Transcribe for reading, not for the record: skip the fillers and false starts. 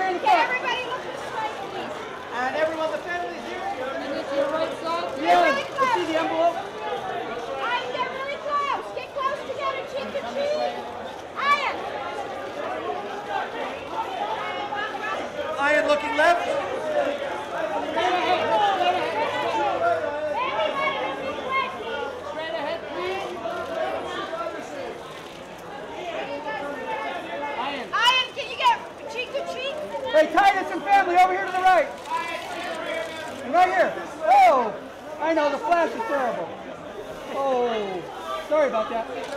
here in the front. Everybody look this way, please. And everyone, the family's here. And it's your right side? Yeah, really close. see the envelope? Ian, get really close. Get close together, cheek to cheek. Ian. Ian looking left. Hey, Titus and family, over here to the right. And right here. Oh, I know, the flash is terrible. Oh, sorry about that.